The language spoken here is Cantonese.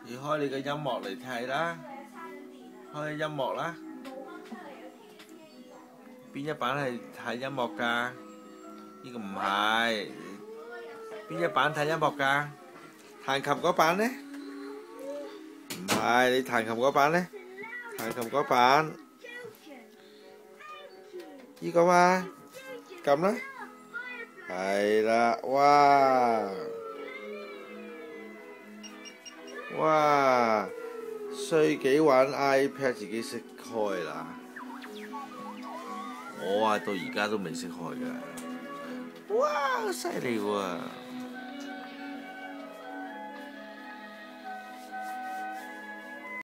要開你嘅音樂嚟睇啦，開音樂啦。邊一版係睇音樂㗎？呢個唔係。邊一版睇音樂㗎？彈琴嗰版呢？唔係，你彈琴嗰版呢？彈琴嗰版呢個嘛？撳啦。係啦，哇！哇！衰幾玩 iPad 自己識開啦，我啊到而家都未識開㗎。哇！犀利喎！